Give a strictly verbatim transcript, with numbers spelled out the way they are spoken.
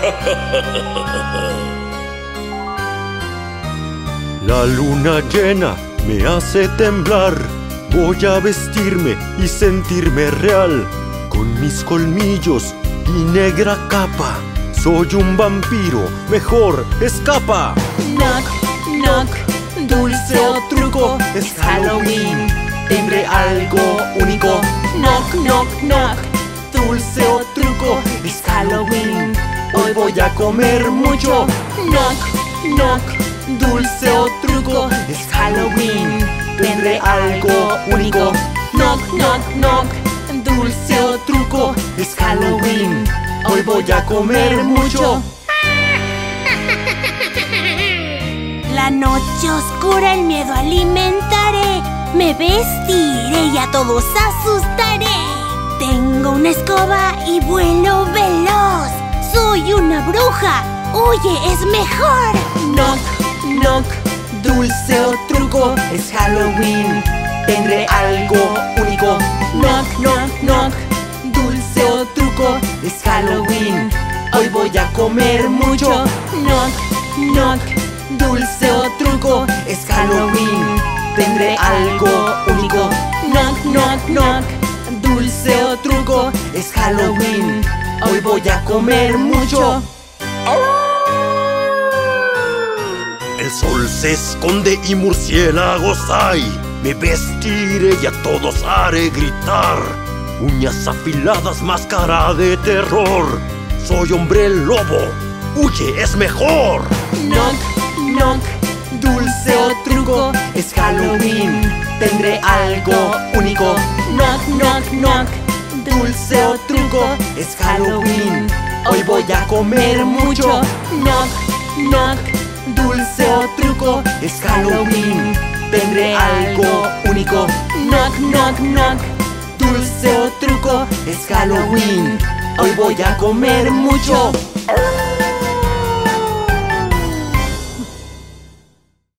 La luna llena me hace temblar. Voy a vestirme y sentirme real. Con mis colmillos y negra capa, soy un vampiro, mejor escapa. Knock, knock, dulce o truco, es Halloween. Tendré algo único. Knock, knock, knock, dulce o truco, es Halloween. Hoy voy a comer mucho. Knock, knock, dulce o truco, es Halloween. Tendré algo único. Knock, knock, knock, dulce o truco, es Halloween. Hoy voy a comer mucho. La noche oscura el miedo alimentaré. Me vestiré y a todos asustaré. Tengo una escoba y vuelo veloz. Soy una bruja, huye, es mejor. Knock, knock, dulce o truco, es Halloween. Tendré algo único. Knock, knock, knock, dulce o truco, es Halloween. Hoy voy a comer mucho. Knock, knock, dulce o truco, es Halloween. Tendré algo único. Knock, knock, knock, dulce o truco, es Halloween. Hoy voy a comer mucho. El sol se esconde y murciélagos hay. Me vestiré y a todos haré gritar. Uñas afiladas, máscara de terror. Soy hombre lobo, huye, es mejor. Knock, knock, dulce o truco, es Halloween. Tendré algo único. Knock, knock, knock, dulce o truco, es Halloween. Hoy voy a comer mucho. Knock, knock, dulce o truco, es Halloween. Tendré algo único. Knock, knock, knock, dulce o truco, es Halloween. Hoy voy a comer mucho.